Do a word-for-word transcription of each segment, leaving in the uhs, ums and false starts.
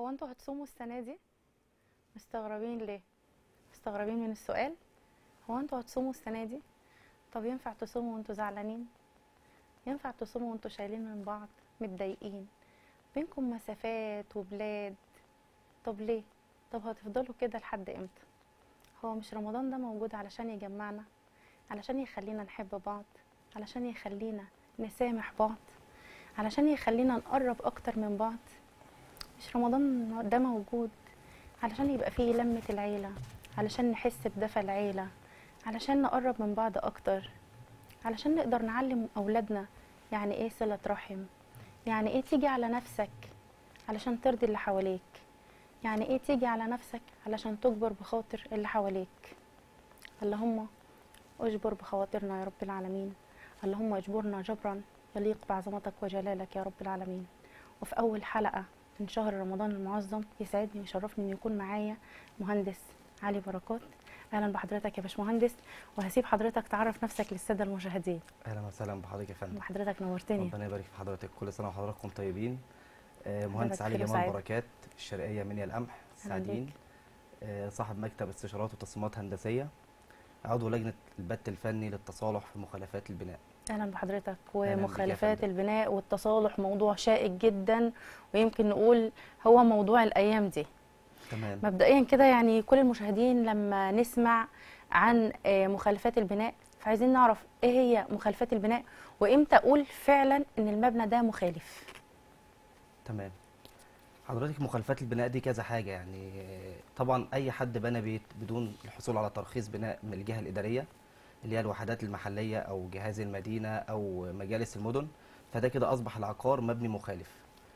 هو انتوا هتصوموا السنة دي؟ مستغربين ليه؟ مستغربين من السؤال؟ هو انتوا هتصوموا السنة دي؟ طب ينفع تصوموا وانتوا زعلانين؟ ينفع تصوموا وانتوا شايلين من بعض متضايقين بينكم مسافات وبلاد؟ طب ليه؟ طب هتفضلوا كده لحد امتى؟ هو مش رمضان ده موجود علشان يجمعنا، علشان يخلينا نحب بعض، علشان يخلينا نسامح بعض، علشان يخلينا نقرب اكتر من بعض؟ مش رمضان ده موجود علشان يبقى فيه لمة العيلة، علشان نحس بدفى العيلة، علشان نقرب من بعض اكتر، علشان نقدر نعلم اولادنا يعني ايه صلة رحم، يعني ايه تيجي على نفسك علشان ترضي اللي حواليك، يعني ايه تيجي على نفسك علشان تجبر بخاطر اللي حواليك. اللهم اجبر بخواطرنا يا رب العالمين، اللهم اجبرنا جبرا يليق بعظمتك وجلالك يا رب العالمين. وفي اول حلقة من شهر رمضان المعظم يسعدني ويشرفني ان يكون معايا مهندس علي بركات. اهلا بحضرتك يا باشمهندس، وهسيب حضرتك تعرف نفسك للساده المشاهدين. اهلا وسهلا بحضرتك يا فندم. وحضرتك نورتني. ربنا يبارك في حضرتك، كل سنه وحضراتكم طيبين. آه مهندس علي جمال بركات، الشرقيه منيا القمح السعدين، آه صاحب مكتب استشارات وتصميمات هندسيه، عضو لجنه البت الفني للتصالح في مخالفات البناء. اهلا بحضرتك. ومخالفات البناء والتصالح موضوع شائك جدا، ويمكن نقول هو موضوع الايام دي. تمام. مبدئيا كده يعني كل المشاهدين لما نسمع عن مخالفات البناء فعايزين نعرف ايه هي مخالفات البناء، وامتى اقول فعلا ان المبنى ده مخالف. تمام. حضرتك مخالفات البناء دي كذا حاجه، يعني طبعا اي حد بنى بيت بدون الحصول على ترخيص بناء من الجهه الاداريه اللي هي الوحدات المحليه او جهاز المدينه او مجالس المدن، فده كده اصبح العقار مبني مخالف.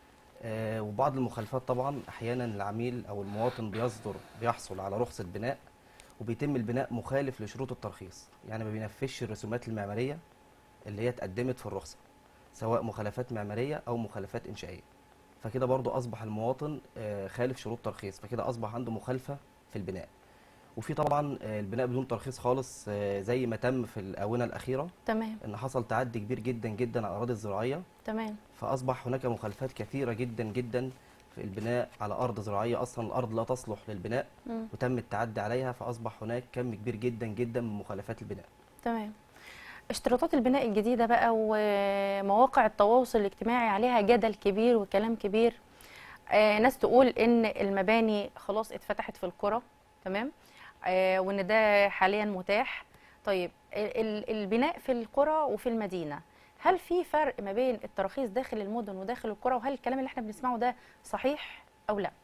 آه وبعض المخالفات طبعا احيانا العميل او المواطن بيصدر بيحصل على رخصه بناء وبيتم البناء مخالف لشروط الترخيص، يعني ما بينفذش الرسومات المعماريه اللي هي اتقدمت في الرخصه، سواء مخالفات معماريه او مخالفات انشائيه. فكده برضو اصبح المواطن آه خالف شروط ترخيص، فكده اصبح عنده مخالفه في البناء. وفي طبعا البناء بدون ترخيص خالص زي ما تم في الاونه الاخيره. تمام. ان حصل تعدي كبير جدا جدا على الاراضي الزراعيه. تمام. فاصبح هناك مخالفات كثيره جدا جدا في البناء على ارض زراعيه اصلا الارض لا تصلح للبناء، م. وتم التعدي عليها، فاصبح هناك كم كبير جدا جدا من مخالفات البناء. تمام. اشتراطات البناء الجديده بقى ومواقع التواصل الاجتماعي عليها جدل كبير وكلام كبير. آه ناس تقول ان المباني خلاص اتفتحت في القرى، تمام، آه وان ده حاليا متاح. طيب البناء في القرى وفي المدينه، هل في فرق ما بين التراخيص داخل المدن وداخل القرى؟ وهل الكلام اللي احنا بنسمعه ده صحيح او لا؟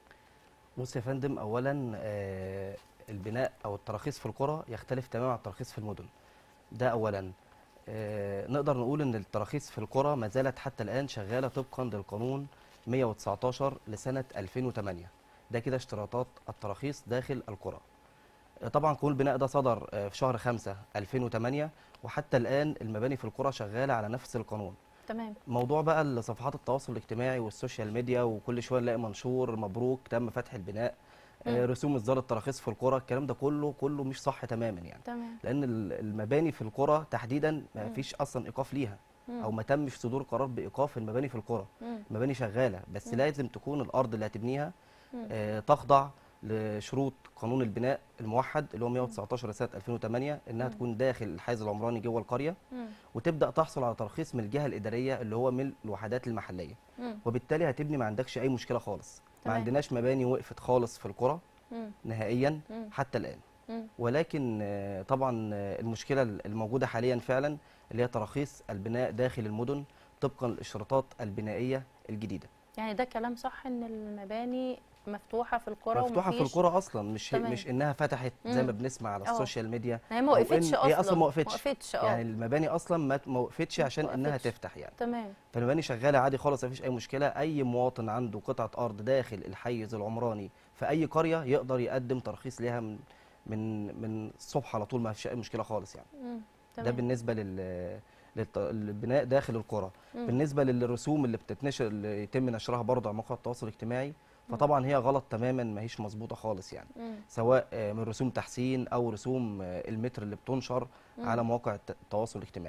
بص يا فندم، اولا آه البناء او التراخيص في القرى يختلف تماما عن التراخيص في المدن. ده اولا. آه نقدر نقول ان التراخيص في القرى ما زالت حتى الان شغاله طبقا للقانون مئة وتسعتاشر لسنه ألفين وثمانية. ده كده اشتراطات التراخيص داخل القرى. طبعا قانون البناء ده صدر في شهر خمسة ألفين وثمانية، وحتى الان المباني في القرى شغاله على نفس القانون. تمام. موضوع بقى صفحات التواصل الاجتماعي والسوشيال ميديا وكل شويه نلاقي منشور مبروك تم فتح البناء، م. رسوم اصدار التراخيص في القرى، الكلام ده كله كله مش صح تماما يعني. تمام. لان المباني في القرى تحديدا ما فيش اصلا ايقاف ليها، م. او ما تمش صدور قرار بايقاف المباني في القرى. المباني شغاله، بس م. لازم تكون الارض اللي هتبنيها آه تخضع لشروط قانون البناء الموحد اللي هو مئة وتسعتاشر سنه ألفين وثمانية، انها م. تكون داخل الحيز العمراني جوه القريه، م. وتبدا تحصل على ترخيص من الجهه الاداريه اللي هو من الوحدات المحليه، م. وبالتالي هتبني ما عندكش اي مشكله خالص. تمام. ما عندناش مباني وقفت خالص في القرى نهائيا م. حتى الان. م. ولكن طبعا المشكله الموجوده حاليا فعلا اللي هي تراخيص البناء داخل المدن طبقا للاشتراطات البنائيه الجديده. يعني ده كلام صح ان المباني مفتوحه في القرى؟ مفتوحه في القرى اصلا، مش تمام. مش انها فتحت زي ما بنسمع على السوشيال ميديا. هي ما وقفتش اصلا. هي اصلا ما وقفتش. وقفتش اه يعني المباني اصلا ما وقفتش عشان وقفتش. انها تفتح يعني. تمام. فالمباني شغاله عادي خالص، ما فيش اي مشكله. اي مواطن عنده قطعه ارض داخل الحيز العمراني في اي قريه يقدر يقدم ترخيص ليها من من من الصبح على طول، ما فيش اي مشكله خالص يعني. مم. ده بالنسبه لل للبناء داخل القرى. بالنسبه للرسوم اللي بتتنشر اللي يتم نشرها برضه على مواقع التواصل الاجتماعي، فطبعا هي غلط تماما، ما هيش مظبوطه خالص يعني. مم. سواء من رسوم تحسين او رسوم المتر اللي بتنشر مم. على مواقع التواصل الاجتماعي.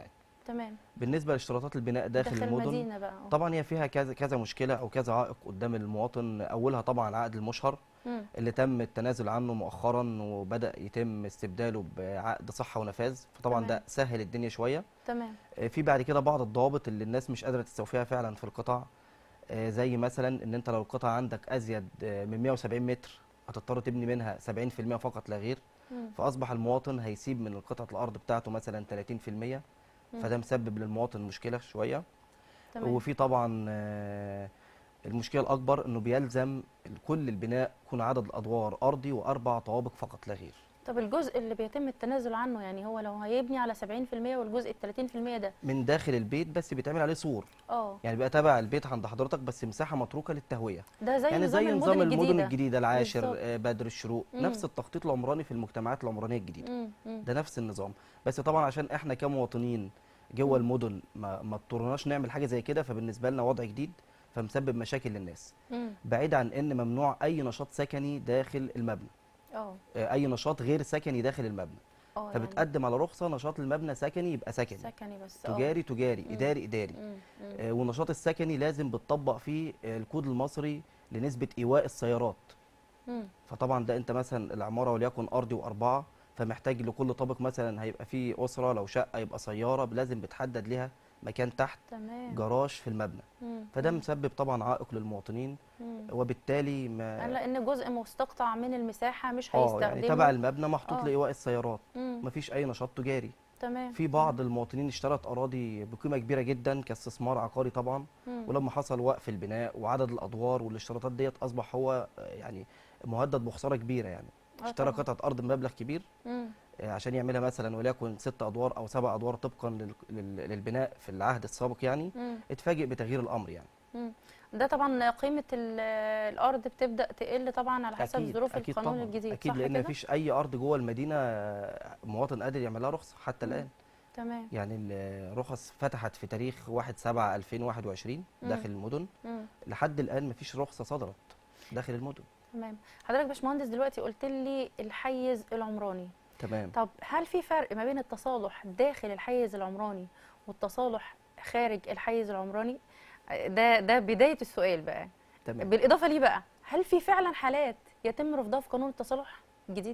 تمام. بالنسبه لاشتراطات البناء داخل داخل المدن، المدينه بقى. اه. طبعا هي فيها كذا كذا مشكله او كذا عائق قدام المواطن. اولها طبعا العقد المشهر مم. اللي تم التنازل عنه مؤخرا وبدا يتم استبداله بعقد صحه ونفاذ، فطبعا تمام. ده سهل الدنيا شويه. تمام. آه، في بعد كده بعض الضوابط اللي الناس مش قادره تستوفيها فعلا في القطع. آه، زي مثلا ان انت لو القطعه عندك ازيد آه، من مية وسبعين متر هتضطر تبني منها سبعين في المية فقط لا غير. مم. فاصبح المواطن هيسيب من قطعه الارض بتاعته مثلا ثلاثين في المية، مم. فده مسبب للمواطن مشكله شويه. تمام. وفي طبعا آه، المشكله الاكبر انه بيلزم كل البناء يكون عدد الادوار ارضي واربع طوابق فقط لا غير. طب الجزء اللي بيتم التنازل عنه، يعني هو لو هيبني على سبعين في المية والجزء ال ثلاثين في المية ده. من داخل البيت بس بيتعمل عليه سور، اه. يعني بيبقى تابع البيت عند حضرتك بس مساحه متروكه للتهويه. ده زي يعني نظام زي المدن نظام المدن الجديده. الجديده، العاشر، بالظبط. آه، بدر، الشروق، مم. نفس التخطيط العمراني في المجتمعات العمرانيه الجديده. مم. مم. ده نفس النظام. بس طبعا عشان احنا كمواطنين جوه مم. المدن ما ما اضطرناش نعمل حاجه زي كده، فبالنسبه لنا وضع جديد فمسبب مشاكل للناس. مم. بعيد عن ان ممنوع اي نشاط سكني داخل المبنى، اه. آه، اي نشاط غير سكني داخل المبنى. اه. يعني فبتقدم على رخصه نشاط المبنى سكني يبقى سكني، سكني بس. اه. تجاري تجاري، مم. اداري اداري. مم. مم. آه، والنشاط السكني لازم بتطبق فيه آه، الكود المصري لنسبه ايواء السيارات. مم. فطبعا ده انت مثلا العماره وليكن ارضي واربعه، فمحتاج لكل طابق مثلا هيبقى فيه اسره، لو شقه يبقى سياره، لازم بتحدد لها مكان تحت تمام. جراج في المبنى. مم. فده مم. مسبب طبعا عائق للمواطنين، مم. وبالتالي قال ما لان جزء مستقطع من المساحه مش اه يعني هيستخدمه. تبع المبنى محطوط اه. لايواء السيارات، مم. مفيش اي نشاط تجاري. تمام. في بعض المواطنين اشترت اراضي بقيمه كبيره جدا كاستثمار عقاري طبعا، مم. ولما حصل وقف البناء وعدد الادوار والاشتراطات ديت اصبح هو آه، يعني مهدد بخساره كبيره. يعني اه اشترى طبعا. قطعه ارض بمبلغ كبير مم. آه، عشان يعملها مثلا وليكن ست ادوار او سبع ادوار طبقا لل- لل- للبناء في العهد السابق، يعني مم. اتفاجئ بتغيير الامر يعني. مم. ده طبعا قيمه ال- الارض بتبدا تقل طبعا على حسب اكيد ظروف اكيد القانون طبعا، الجديد، اكيد صح لان كده؟ مفيش اي ارض جوه المدينه آه، مواطن قادر يعمل لها رخصه حتى مم. الان. تمام. يعني الرخص فتحت في تاريخ واحد سبعة ألفين وواحد وعشرين مم. داخل المدن، مم. لحد الان مفيش رخصه صدرت داخل المدن. تمام. حضرتك باشمهندس دلوقتي قلت لي الحيز العمراني. تمام. طب هل في فرق ما بين التصالح داخل الحيز العمراني والتصالح خارج الحيز العمراني؟ ده ده بداية السؤال بقى. تمام. بالإضافة ليه بقى، هل في فعلا حالات يتم رفضها في قانون التصالح الجديد؟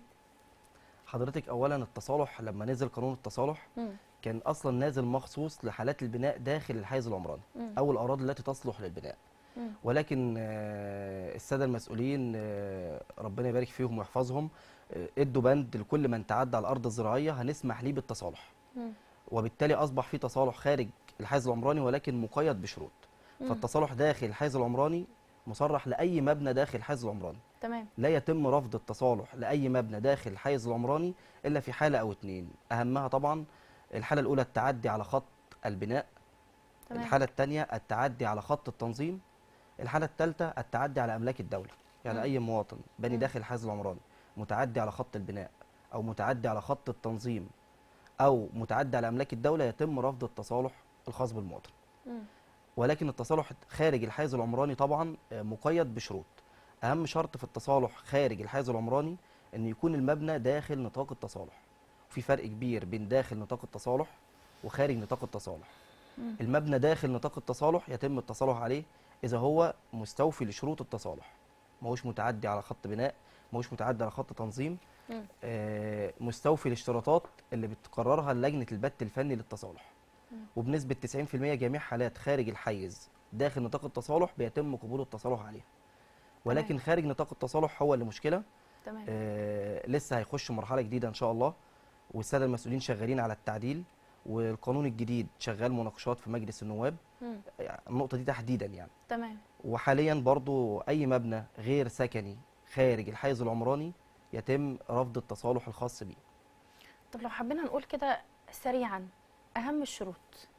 حضرتك اولا التصالح لما نزل قانون التصالح مم. كان اصلا نازل مخصوص لحالات البناء داخل الحيز العمراني مم. او الاراضي التي تصلح للبناء. مم. ولكن آه، الساده المسؤولين آه، ربنا يبارك فيهم ويحفظهم آه، ادوا بند لكل من تعدى على الارض الزراعيه هنسمح ليه بالتصالح، مم. وبالتالي اصبح في تصالح خارج الحيز العمراني ولكن مقيد بشروط. مم. فالتصالح داخل الحيز العمراني مصرح لاي مبنى داخل الحيز العمراني. تمام. لا يتم رفض التصالح لاي مبنى داخل الحيز العمراني الا في حاله او اتنين، اهمها طبعا الحاله الاولى التعدي على خط البناء، تمام. الحاله الثانيه التعدي على خط التنظيم، الحاله الثالثه التعدي على املاك الدوله. يعني مم. اي مواطن بني مم. داخل الحيز العمراني متعدي على خط البناء او متعدي على خط التنظيم او متعدي على املاك الدوله يتم رفض التصالح الخاص بالمواطن. مم. ولكن التصالح خارج الحيز العمراني طبعا آه، مقيد بشروط. اهم شرط في التصالح خارج الحيز العمراني ان يكون المبنى داخل نطاق التصالح. في فرق كبير بين داخل نطاق التصالح وخارج نطاق التصالح. مم. المبنى داخل نطاق التصالح يتم التصالح عليه اذا هو مستوفي لشروط التصالح، ما هوش متعدي على خط بناء، ما هوش متعدي على خط تنظيم، مم. آه، مستوفي الاشتراطات اللي بتقررها لجنه البت الفني للتصالح. مم. وبنسبه تسعين في المية جميع حالات خارج الحيز داخل نطاق التصالح بيتم قبول التصالح عليها. ولكن تمام. خارج نطاق التصالح هو اللي مشكله. تمام. آه لسه هيخش مرحله جديده ان شاء الله، والساده المسؤولين شغالين على التعديل، والقانون الجديد شغال مناقشات في مجلس النواب. مم. يعني النقطه دي تحديدا يعني. تمام. وحاليا برضو اي مبنى غير سكني خارج الحيز العمراني يتم رفض التصالح الخاص بيه. طب لو حبينا نقول كده سريعا، أهم الشروط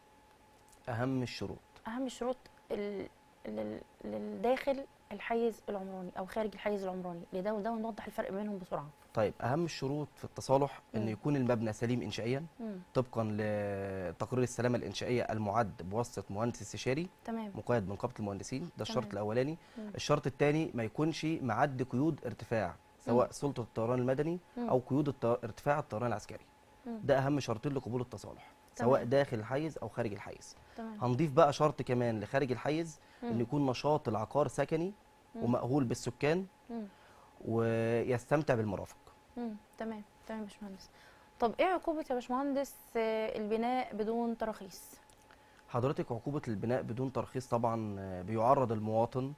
اهم الشروط أهم الشروط ال- لل- للداخل الحيز العمراني أو خارج الحيز العمراني، لده وده، ونوضح الفرق بينهم بسرعة. طيب اهم الشروط في التصالح ان مم. يكون المبنى سليم انشائيا مم. طبقا لتقرير السلامه الانشائيه المعد بواسطه مهندس استشاري تمام. مقيد من نقابه المهندسين. ده الشرط تمام. الاولاني. مم. الشرط الثاني ما يكونش معدي قيود ارتفاع، سواء مم. سلطه الطيران المدني مم. او قيود الط- ارتفاع الطيران العسكري. مم. ده اهم شرطين لقبول التصالح. سواء تمام. داخل الحيز او خارج الحيز. تمام. هنضيف بقى شرط كمان لخارج الحيز، ان مم. يكون نشاط العقار سكني مم. ومأهول بالسكان مم. ويستمتع بالمرافق. مم. تمام تمام يا باشمهندس. طب ايه عقوبة يا باشمهندس آه، البناء بدون تراخيص؟ حضرتك عقوبة البناء بدون ترخيص طبعا آه، بيعرض المواطن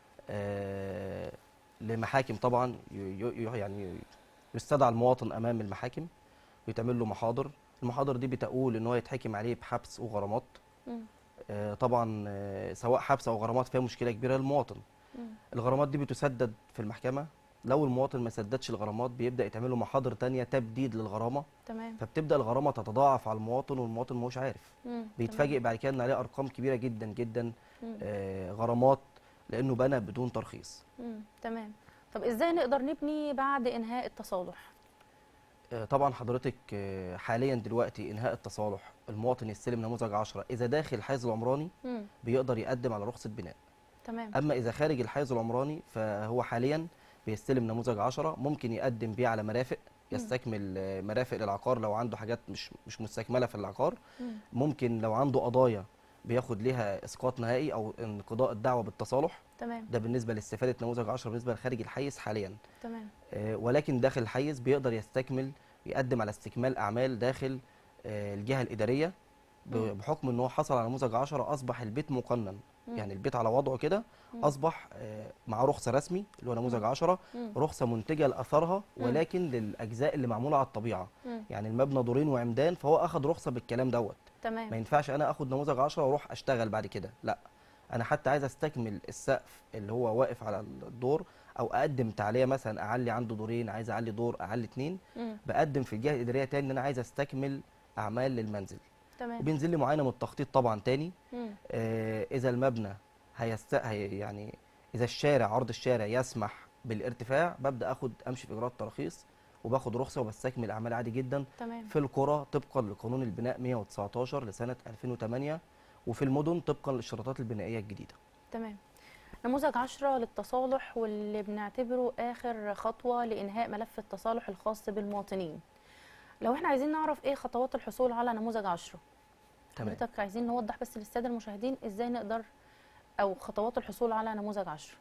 آه، لمحاكم طبعا، ي- ي- يعني يستدعى المواطن امام المحاكم ويتعمل له محاضر. المحاضر دي بتقول ان هو يتحكم عليه بحبس وغرامات. مم. آه، طبعا آه، سواء حبس او غرامات فيها مشكله كبيره للمواطن. مم. الغرامات دي بتسدد في المحكمه. لو المواطن ما سددش الغرامات بيبدا يتعمل له محاضر تانية تبديد للغرامه، تمام. فبتبدا الغرامه تتضاعف على المواطن والمواطن مش عارف. مم. بيتفاجئ بعد كده ان عليه ارقام كبيره جدا جدا تمام. آه، غرامات لانه بنى بدون ترخيص. مم. تمام. طب ازاي نقدر نبني بعد انهاء التصالح؟ آه، طبعا حضرتك آه، حاليا دلوقتي انهاء التصالح المواطن يستلم نموذج عشرة اذا داخل الحيز العمراني مم. بيقدر يقدم على رخصه بناء. تمام. اما اذا خارج الحيز العمراني فهو حاليا بيستلم نموذج عشرة، ممكن يقدم بيه على مرافق، مم. يستكمل آه، مرافق للعقار لو عنده حاجات مش مش مستكمله في العقار. مم. ممكن لو عنده قضايا بياخد ليها اسقاط نهائي او انقضاء الدعوه بالتصالح. تمام. ده بالنسبه لاستفاده نموذج عشرة بالنسبه لخارج الحيز حاليا. تمام. آه، ولكن داخل الحيز بيقدر يستكمل، يقدم على استكمال اعمال داخل آه، الجهه الاداريه ب- مم. بحكم ان هو حصل على نموذج عشرة اصبح البيت مقنن. مم. يعني البيت على وضعه كده مم. اصبح آه، مع رخصه رسمي اللي هو نموذج عشرة، مم. رخصه منتجه لاثارها مم. ولكن للاجزاء اللي معموله على الطبيعه. مم. يعني المبنى دورين وعمدان فهو اخد رخصه بالكلام دوت. ما تمام. ينفعش انا اخد نموذج عشرة واروح اشتغل بعد كده، لا. انا حتى عايز استكمل السقف اللي هو واقف على الدور، او اقدم تعليه مثلا اعلي عنده دورين، عايز اعلي دور اعلي اتنين، مم. بقدم في الجهه الاداريه تاني ان انا عايز استكمل اعمال للمنزل. تمام. وبينزل لي معاينه من التخطيط طبعا تاني. مم. آه اذا المبنى هيست هي يعني اذا الشارع عرض الشارع يسمح بالارتفاع ببدا اخد امشي في اجراءات تراخيص وباخد رخصه وبستكمل اعمال عادي جدا تمام. في القرى طبقا لقانون البناء مية وتسعتاشر لسنه ألفين وتمانية، وفي المدن طبقا للشروطات البنائيه الجديده. تمام. نموذج عشرة للتصالح واللي بنعتبره آخر خطوة لإنهاء ملف التصالح الخاص بالمواطنين. لو احنا عايزين نعرف ايه خطوات الحصول على نموذج عشرة، تمام. حضرتك عايزين نوضح بس للسادة المشاهدين ازاي نقدر او خطوات الحصول على نموذج عشرة.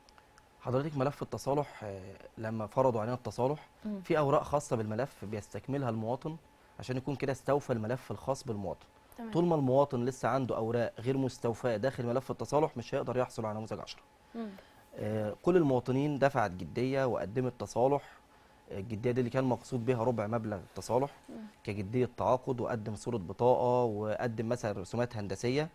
حضرتك ملف التصالح آه، لما فرضوا علينا التصالح مم. في اوراق خاصه بالملف بيستكملها المواطن عشان يكون كده استوفى الملف الخاص بالمواطن. تمام. طول ما المواطن لسه عنده اوراق غير مستوفاه داخل ملف التصالح مش هيقدر يحصل على نموذج عشرة. مم. آه، كل المواطنين دفعت جديه وقدمت تصالح. آه، الجديه دي اللي كان مقصود بها ربع مبلغ التصالح مم. كجديه تعاقد، وقدم صوره بطاقه وقدم مثلا رسومات هندسيه.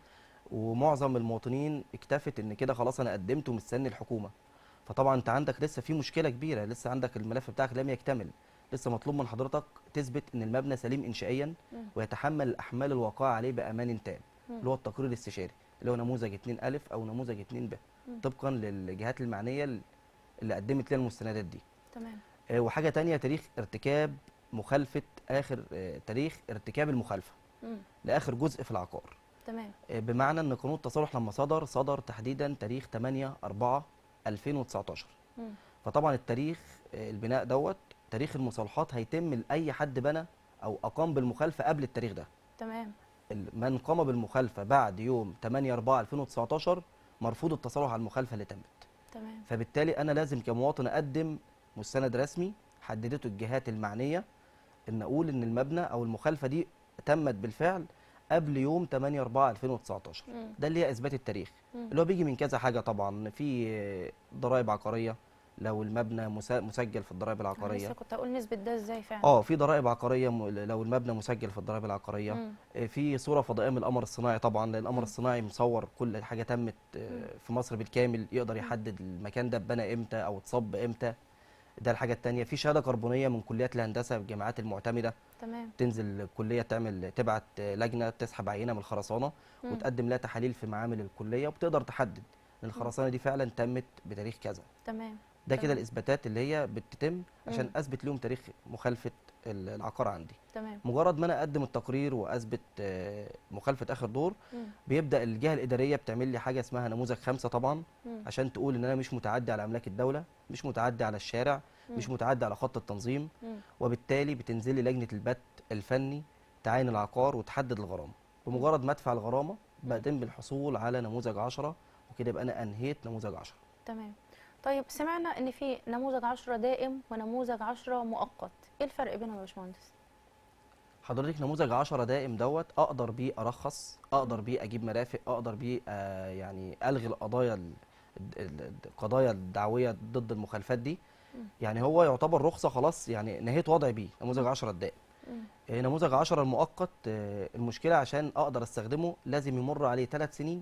ومعظم المواطنين اكتفت ان كده خلاص انا قدمت ومستني الحكومه. فطبعا انت عندك لسه في مشكله كبيره، لسه عندك الملف بتاعك لم يكتمل. لسه مطلوب من حضرتك تثبت ان المبنى سليم انشائيا مم. ويتحمل الاحمال الواقعه عليه بامان تام، مم. اللي هو التقرير الاستشاري اللي هو نموذج اتنين ألف او نموذج اتنين ب، مم. طبقا للجهات المعنيه اللي قدمت لنا المستندات دي. تمام. آه، وحاجه تانية تاريخ ارتكاب مخالفه، اخر آه، تاريخ ارتكاب المخالفه مم. لاخر جزء في العقار. تمام. آه، بمعنى ان قانون التصالح لما صدر صدر تحديدا تاريخ تمانية أربعة ألفين وتسعتاشر. مم. فطبعا التاريخ آه، البناء دوت تاريخ المصالحات هيتم لاي حد بنى او اقام بالمخالفه قبل التاريخ ده. تمام. ال- من قام بالمخالفه بعد يوم تمانية أربعة ألفين وتسعتاشر مرفوض التصالح على المخالفه اللي تمت. تمام. فبالتالي انا لازم كمواطن اقدم مستند رسمي حددته الجهات المعنيه ان اقول ان المبنى او المخالفه دي تمت بالفعل قبل يوم تمانية أربعة ألفين وتسعتاشر. مم. ده اللي هي اثبات التاريخ، مم. اللي هو بيجي من كذا حاجه طبعا. في ضرائب عقاريه لو المبنى مسا- مسجل في الضرائب انا العقاريه. لسه كنت هقول نثبت ده ازاي فعلا. اه في ضرائب عقاريه م- لو المبنى مسجل في الضرائب العقاريه. مم. آه، في صوره فضائيه من القمر الصناعي طبعا، لان القمر مم. الصناعي مصور كل حاجه تمت مم. آه، في مصر بالكامل، يقدر يحدد المكان ده اتبنى امتى او اتصب امتى. ده الحاجه الثانيه. في شهاده كربونيه من كليات الهندسه بالجامعات المعتمده، تمام. تنزل الكليه تعمل تبعت آه، لجنه تسحب عينه من الخرسانه مم. وتقدم لها تحاليل في معامل الكليه وبتقدر تحدد ان الخرسانه دي فعلا تمت بتاريخ كذا. تمام. ده كده تمام. الاثباتات اللي هي بتتم عشان مم. اثبت لهم تاريخ مخالفه ال- العقار عندي. تمام. مجرد ما انا اقدم التقرير واثبت آه، مخالفه اخر دور، مم. بيبدا الجهه الاداريه بتعمل لي حاجه اسمها نموذج خمسة طبعا، مم. عشان تقول ان انا مش متعدي على املاك الدوله، مش متعدي على الشارع، مش مم. متعدي على خط التنظيم. مم. وبالتالي بتنزل لي لجنه البت الفني تعاين العقار وتحدد الغرامه. بمجرد ما ادفع الغرامه بقدم بالحصول على نموذج عشرة، وكده يبقى انا انهيت نموذج عشرة. تمام. طيب سمعنا ان في نموذج عشرة دائم ونموذج عشرة مؤقت، ايه الفرق بينهم يا باشمهندس؟ حضرتك نموذج عشرة دائم دوت اقدر بيه ارخص، اقدر مم. بيه اجيب مرافق، اقدر بيه آه يعني الغي القضايا ال- ال- القضايا الدعويه ضد المخالفات دي. مم. يعني هو يعتبر رخصه خلاص، يعني نهيت وضعي بيه نموذج مم. عشرة الدائم. مم. آه، نموذج عشرة المؤقت، آه، المشكله عشان اقدر استخدمه لازم يمر عليه ثلاث سنين،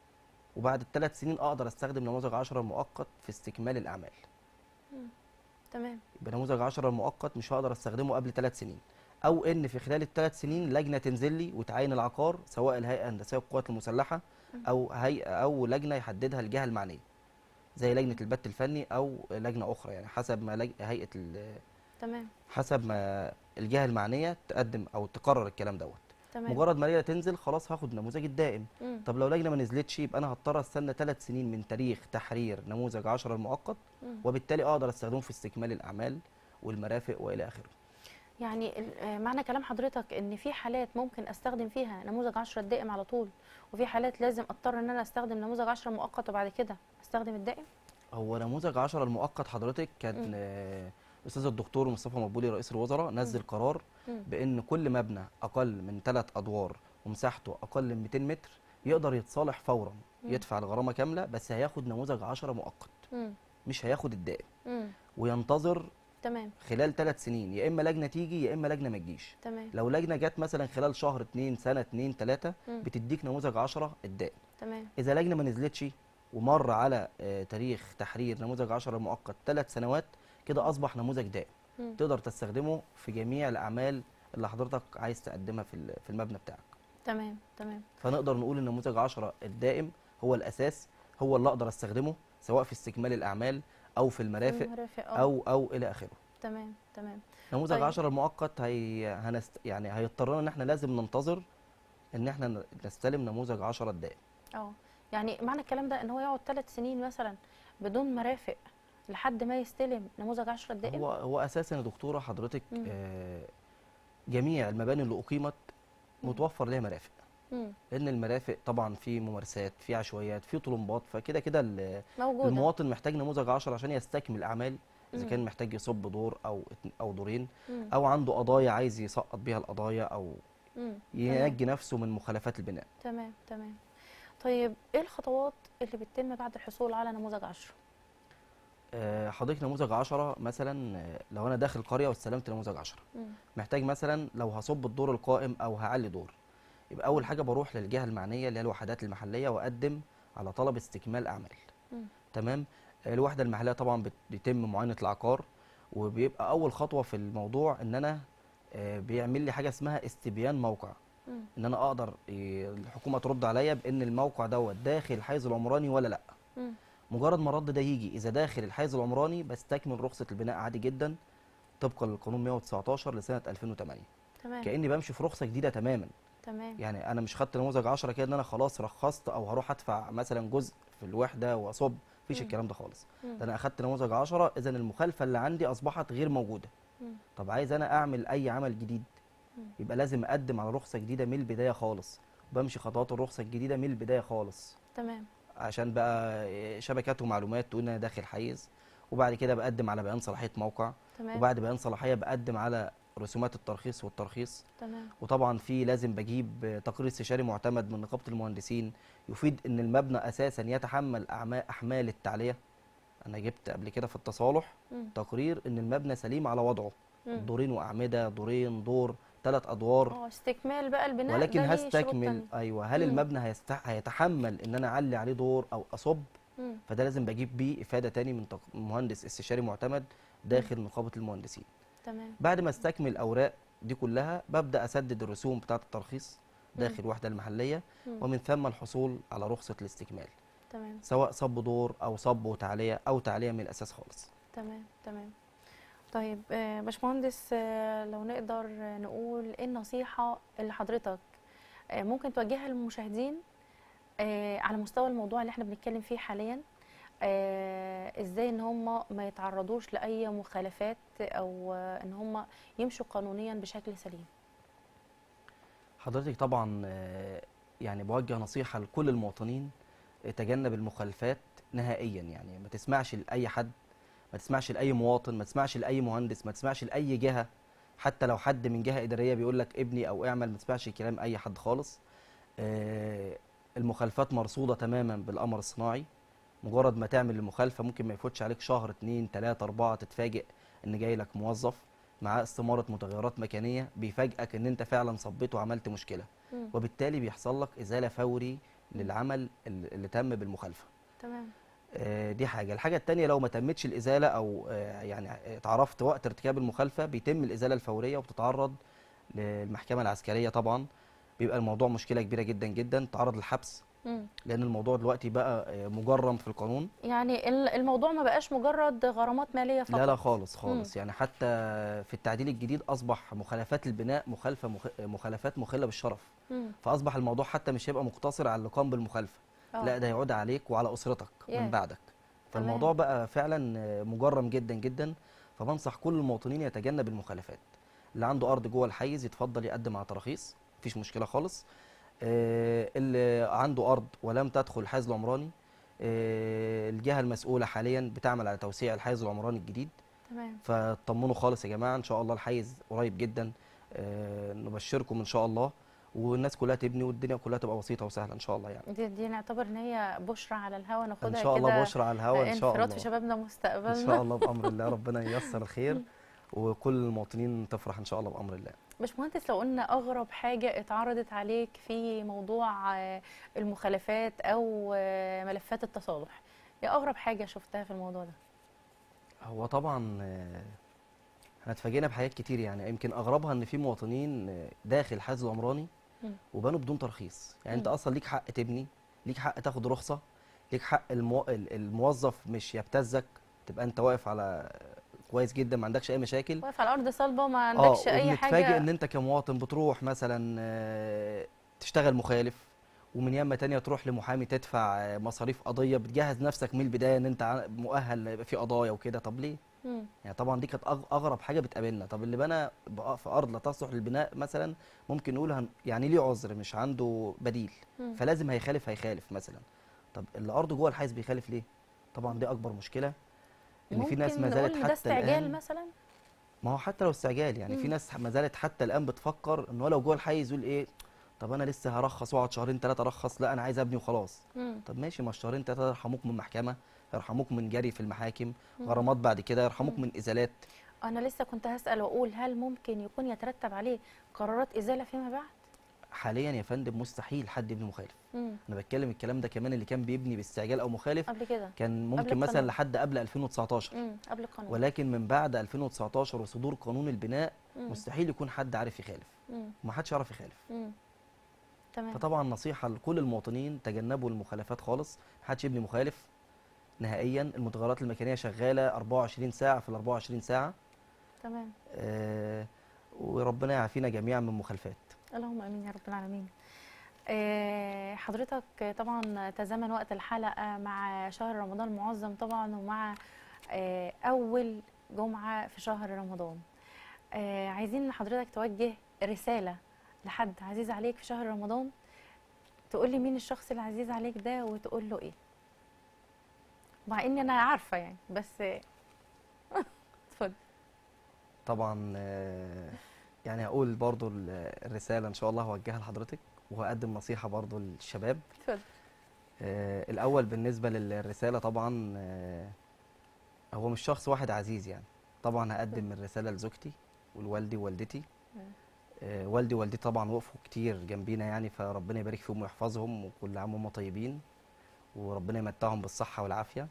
وبعد الثلاث سنين اقدر استخدم نموذج عشرة المؤقت في استكمال الاعمال. مم. تمام. يبقى نموذج عشرة المؤقت مش هقدر استخدمه قبل ثلاث سنين، او ان في خلال الثلاث سنين لجنه تنزل لي وتعاين العقار، سواء الهيئه الهندسيه والقوات المسلحه مم. او هيئه او لجنه يحددها الجهه المعنيه، زي لجنه البت الفني او لجنه اخرى، يعني حسب ما لج... هيئه ال... تمام. حسب ما الجهه المعنيه تقدم او تقرر الكلام دوت. تمام. مجرد ما لجنه تنزل خلاص هاخد نموذج الدائم. مم. طب لو لجنه ما نزلتش يبقى انا هضطر استنى ثلاث سنين من تاريخ تحرير نموذج عشرة المؤقت، مم. وبالتالي اقدر استخدمه في استكمال الاعمال والمرافق والى اخره. يعني ال- آه، معنى كلام حضرتك ان في حالات ممكن استخدم فيها نموذج عشرة الدائم على طول، وفي حالات لازم اضطر ان انا استخدم نموذج عشرة مؤقت وبعد كده استخدم الدائم؟ هو نموذج عشرة المؤقت حضرتك كان مم. آه، الاستاذ الدكتور مصطفى مدبولي رئيس الوزراء مم. نزل قرار مم. بان كل مبنى اقل من ثلاث ادوار ومساحته اقل من مئتين متر يقدر يتصالح فورا، مم. يدفع الغرامه كامله، بس هياخد نموذج عشرة مؤقت مم. مش هياخد الدائم، مم. وينتظر تمام. خلال ثلاث سنين يا اما لجنه تيجي يا اما لجنه ما تجيش. تمام. لو لجنه جت مثلا خلال شهر اتنين سنه اتنين ثلاثه مم. بتديك نموذج عشرة الدائم. تمام. اذا لجنه ما نزلتش ومر على آه، تاريخ تحرير نموذج عشرة المؤقت ثلاث سنوات، كده اصبح نموذج دائم مم. تقدر تستخدمه في جميع الاعمال اللي حضرتك عايز تقدمها في ال- في المبنى بتاعك. تمام. تمام. فنقدر نقول ان نموذج عشرة الدائم هو الاساس، هو اللي اقدر استخدمه سواء في استكمال الاعمال او في المرافق المرافق اه. او او الى اخره. تمام. تمام. نموذج طيب. عشرة المؤقت هي هنست يعني هيضطرنا ان احنا لازم ننتظر ان احنا ن- نستلم نموذج عشرة الدائم. اه، يعني معنى الكلام ده ان هو يقعد ثلاث سنين مثلا بدون مرافق لحد ما يستلم نموذج عشرة الدائم؟ هو هو اساسا يا دكتوره حضرتك مم. آه، جميع المباني اللي اقيمت مم. متوفر ليها مرافق، مم. لان المرافق طبعا في ممارسات، في عشوائيات، في طلمبات، فكده كده ال- موجودة. المواطن محتاج نموذج عشرة عشان يستكمل اعمال، اذا مم. كان محتاج يصب دور او اتن- او دورين، مم. او عنده قضايا عايز يسقط بيها القضايا او مم. تمام. ينجي نفسه من مخالفات البناء. تمام. تمام. طيب ايه الخطوات اللي بتتم بعد الحصول على نموذج عشرة؟ آه، حضرتك نموذج عشرة مثلا، آه، لو انا داخل قريه واستلمت نموذج عشرة، مم. محتاج مثلا لو هصب الدور القائم او هعلي دور، يبقى اول حاجه بروح للجهه المعنيه اللي هي الوحدات المحليه واقدم على طلب استكمال اعمال. مم. تمام. آه، الوحده المحليه طبعا بت- بيتم معاينه العقار، وبيبقى اول خطوه في الموضوع ان انا آه، بيعمل لي حاجه اسمها استبيان موقع، مم. ان انا اقدر آه، الحكومه ترد عليا بان الموقع دوت داخل الحيز العمراني ولا لا. مم. مجرد ما الرد ده يجي اذا داخل الحيز العمراني بستكمل رخصه البناء عادي جدا طبقا للقانون مئة وتسعتاشر لسنه ألفين وثمانية، تمام. كاني بمشي في رخصه جديده تماما. تمام. يعني انا مش خدت نموذج عشرة كده ان انا خلاص رخصت او هروح ادفع مثلا جزء في الوحده واصب، مفيش مم. الكلام ده خالص. مم. ده انا اخدت نموذج عشرة، اذا المخالفه اللي عندي اصبحت غير موجوده. مم. طب عايز انا اعمل اي عمل جديد، مم. يبقى لازم اقدم على رخصه جديده من البدايه خالص، بمشي خطوات الرخصه الجديده من البدايه خالص، تمام. عشان بقى شبكات ومعلومات تقول ان انا داخل حيز. وبعد كده بقدم على بيان صلاحيه موقع، تمام. وبعد بيان صلاحيه بقدم على رسومات الترخيص والترخيص. تمام. وطبعا في لازم بجيب تقرير استشاري معتمد من نقابه المهندسين يفيد ان المبنى اساسا يتحمل أعما- احمال التعليه. انا جبت قبل كده في التصالح مم. تقرير ان المبنى سليم على وضعه، مم. دورين واعمده، دورين، دور، ثلاث ادوار، اه، استكمال بقى البناء ولكن ده ليه شروط هستكمل. تانية. ايوه، هل مم. المبنى هيستح... هيتحمل ان انا اعلي عليه دور او اصب؟ مم. فده لازم بجيب بيه افاده تاني من تق- مهندس استشاري معتمد داخل نقابه المهندسين. تمام. بعد ما استكمل الاوراق دي كلها ببدا اسدد الرسوم بتاعه الترخيص مم. داخل الوحده المحليه، مم. ومن ثم الحصول على رخصه الاستكمال، تمام. سواء صب دور او صب وتعليه او تعليه من الاساس خالص. تمام. تمام. طيب آه، باشمهندس، آه، لو نقدر آه، نقول ايه النصيحة اللي حضرتك آه، ممكن توجهها للمشاهدين آه، على مستوى الموضوع اللي احنا بنتكلم فيه حاليا، آه، ازاي ان هم ما يتعرضوش لأي مخالفات او آه، ان هم يمشوا قانونيا بشكل سليم؟ حضرتك طبعا آه، يعني بوجه نصيحة لكل المواطنين، آه، تجنب المخالفات نهائيا. يعني ما تسمعش لأي حد، ما تسمعش لأي مواطن، ما تسمعش لأي مهندس، ما تسمعش لأي جهة. حتى لو حد من جهة إدارية بيقول لك ابني أو اعمل، ما تسمعش كلام أي حد خالص. آه، المخالفات مرصودة تماما بالقمر الصناعي. مجرد ما تعمل المخالفة ممكن ما يفوتش عليك شهر اتنين تلاتة أربعة تتفاجئ إن جاي لك موظف معاه استمارة متغيرات مكانية بيفاجئك إن أنت فعلا صبيت وعملت مشكلة، مم. وبالتالي بيحصل لك إزالة فوري مم. للعمل اللي اللي تم بالمخالفة. تمام. آه، دي حاجة. الحاجة التانية، لو ما تمتش الإزالة أو آه، يعني اتعرفت وقت ارتكاب المخالفة، بيتم الإزالة الفورية وبتتعرض للمحكمة العسكرية. طبعا بيبقى الموضوع مشكلة كبيرة جدا جدا، تعرض للحبس، مم. لأن الموضوع دلوقتي بقى آه، مجرم في القانون. يعني ال- الموضوع ما بقاش مجرد غرامات مالية لا لا فقط. خالص مم. خالص. يعني حتى في التعديل الجديد أصبح مخالفات البناء مخالفة مخ... مخالفات مخلة بالشرف. مم. فأصبح الموضوع حتى مش هيبقى مقتصر على اللي قام بالمخالفة، اه. لا ده هيعود عليك وعلى أسرتك من ياه. بعدك. تمام. فالموضوع بقى فعلا آه، مجرم جدا جدا. فبنصح كل المواطنين يتجنب المخالفات. اللي عنده أرض جوه الحيز يتفضل يقدم على تراخيص، مفيش مشكلة خالص. آه، اللي عنده أرض ولم تدخل الحيز العمراني، آه، الجهة المسؤولة حاليا بتعمل على توسيع الحيز العمراني الجديد. تمام. فاطمنوا خالص يا جماعة، إن شاء الله الحيز قريب جدا. آه، نبشركم إن شاء الله، والناس كلها تبني والدنيا كلها تبقى بسيطة وسهلة إن شاء الله يعني. دي, دي نعتبر ان هي بشرى على الهوا، إن ناخدها شاء الله كده. بشرى على الهوا إن آه، شاء انفراد في الله. شبابنا إن ومستقبلنا. شاء الله بأمر الله ربنا ييسر الخير، وكل المواطنين تفرح إن شاء الله بأمر الله. باشمهندس، لو قلنا اغرب حاجة اتعرضت عليك في موضوع آه، المخالفات او آه، ملفات التصالح، ايه اغرب حاجة شفتها في الموضوع ده؟ هو طبعا آه، احنا اتفاجئنا بحاجات كتير. يعني يمكن اغربها ان في مواطنين آه، داخل حجز عمراني مم. وبنوا بدون ترخيص. يعني انت مم. اصلا ليك حق تبني، ليك حق تاخد رخصه، ليك حق المو... ال- الموظف مش يبتزك، تبقى انت واقف على كويس جدا ما عندكش اي مشاكل. واقف على ارض صلبة وما اه، عندكش اي وبنتفاجئ حاجة. ان انت كمواطن بتروح مثلا آه، تشتغل مخالف، ومن يمه تانية تروح لمحامي تدفع آه، مصاريف قضيه، بتجهز نفسك من البدايه ان انت ع- مؤهل يبقى في قضايا وكده. طب ليه؟ مم. يعني طبعا دي كانت أغ- اغرب حاجه بتقابلنا. طب اللي بنى بأ- في ارض لا تصلح للبناء مثلا، ممكن نقول هن يعني ليه عذر، مش عنده بديل، مم. فلازم هيخالف هيخالف مثلا. طب اللي ارضه جوه الحيز بيخالف ليه؟ طبعا دي اكبر مشكله. ان في ناس ما ممكن نقول زالت ان ده حتى استعجال الان، مثلا. ما هو حتى لو استعجال، يعني في مم. ناس ما زالت حتى الان بتفكر ان هو لو جوه الحيز يقول ايه، طب انا لسه هرخص واقعد شهرين ثلاثه ارخص، لا انا عايز ابني وخلاص. مم. طب ماشي، ما الشهرين ثلاثه يرحموك من محكمه، يرحموك من جري في المحاكم، مم. غرامات بعد كده، يرحموك مم. من ازالات. انا لسه كنت هسأل واقول هل ممكن يكون يترتب عليه قرارات ازالة فيما بعد؟ حاليا يا فندم مستحيل حد يبني مخالف. مم. انا بتكلم الكلام ده كمان اللي كان بيبني باستعجال او مخالف قبل كده. كان قبل ممكن مثلا القانون. لحد قبل ألفين وتسعتاشر. امم قبل القانون. ولكن من بعد ألفين وتسعتاشر وصدور قانون البناء امم مستحيل يكون حد عارف يخالف، امم ومحدش يعرف يخالف. امم تمام. فطبعا نصيحة لكل المواطنين، تجنبوا المخالفات خالص، محدش يبني مخالف نهائيا. المتغيرات الميكانية شغالة أربعة وعشرين ساعة في ال أربعة وعشرين ساعة. تمام. آه وربنا يعافينا جميعا من مخالفات. اللهم امين يا رب العالمين. آه، حضرتك طبعا تزامن وقت الحلقة مع شهر رمضان المعظم طبعا، ومع آه، أول جمعة في شهر رمضان. آه، عايزين حضرتك توجه رسالة لحد عزيز عليك في شهر رمضان، تقول لي مين الشخص العزيز عليك ده وتقول له ايه، مع اني انا عارفة يعني، بس آه، اتفضل. طبعا آه يعني هقول برضو ال- الرسالة إن شاء الله هوجهها لحضرتك، وهقدم نصيحة برضو للشباب. اتفضل. آه الأول بالنسبة للرسالة، طبعا آه هو مش شخص واحد عزيز يعني. طبعا هقدم الرسالة لزوجتي ولوالدي ووالدتي. آه والدي ووالدتي طبعا وقفوا كتير جنبينا يعني، فربنا يبارك فيهم ويحفظهم، وكل عام وهم طيبين، وربنا يمتعهم بالصحة والعافية.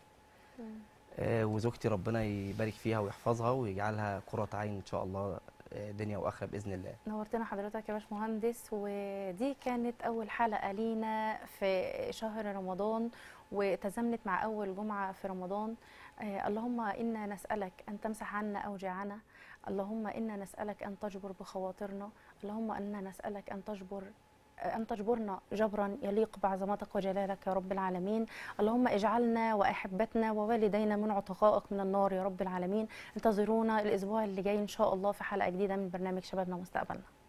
آه وزوجتي ربنا يبارك فيها ويحفظها ويجعلها قرة عين إن شاء الله، آه دنيا وآخرة بإذن الله. نورتنا حضرتك يا باشمهندس، ودي كانت أول حلقة لينا في شهر رمضان، وتزامنت مع أول جمعة في رمضان. آه اللهم إنا نسألك أن تمسح عنا أوجاعنا، اللهم إنا نسألك أن تجبر بخواطرنا، اللهم إنا نسألك أن تجبر أن تجبرنا جبرا يليق بعظمتك وجلالك يا رب العالمين. اللهم اجعلنا وأحبتنا ووالدينا من عتقائك من النار يا رب العالمين. انتظرونا الأسبوع اللي جاي إن شاء الله في حلقة جديدة من برنامج شبابنا ومستقبلنا.